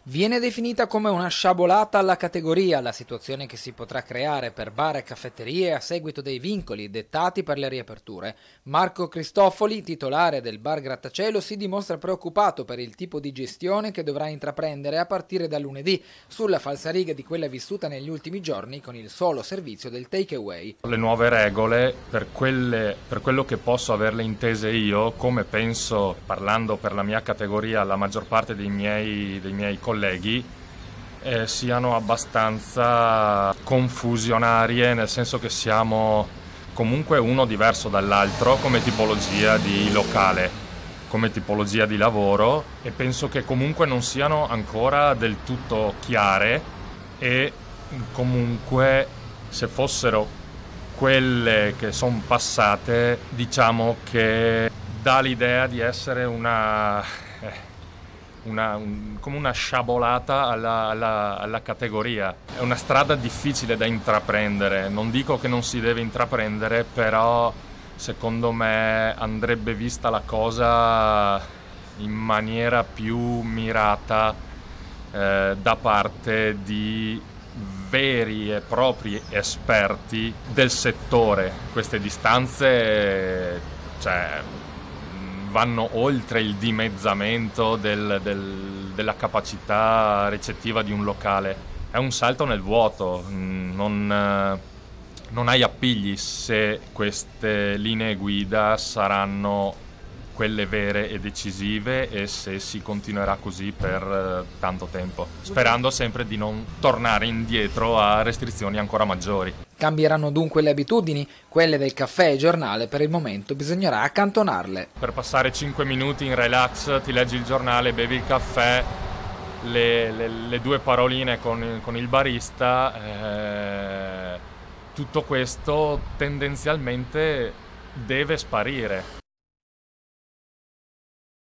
Viene definita come una sciabolata alla categoria la situazione che si potrà creare per bar e caffetterie a seguito dei vincoli dettati per le riaperture. Marco Cristofoli, titolare del bar Grattacielo, si dimostra preoccupato per il tipo di gestione che dovrà intraprendere a partire da lunedì, sulla falsariga di quella vissuta negli ultimi giorni con il solo servizio del takeaway. Le nuove regole, per quello che posso averle intese io, come penso, parlando per la mia categoria, la maggior parte dei miei colleghi, siano abbastanza confusionarie, nel senso che siamo comunque uno diverso dall'altro come tipologia di locale, come tipologia di lavoro, e penso che comunque non siano ancora del tutto chiare, e comunque se fossero quelle che sono passate, diciamo che dà l'idea di essere come una sciabolata alla categoria. È una strada difficile da intraprendere, non dico che non si deve intraprendere, però secondo me andrebbe vista la cosa in maniera più mirata da parte di veri e propri esperti del settore. Queste distanze, vanno oltre il dimezzamento della capacità recettiva di un locale. È un salto nel vuoto, non hai appigli se queste linee guida saranno quelle vere e decisive e se si continuerà così per tanto tempo, sperando sempre di non tornare indietro a restrizioni ancora maggiori. Cambieranno dunque le abitudini, quelle del caffè e giornale per il momento bisognerà accantonarle. Per passare 5 minuti in relax ti leggi il giornale, bevi il caffè, le due paroline con il barista, tutto questo tendenzialmente deve sparire.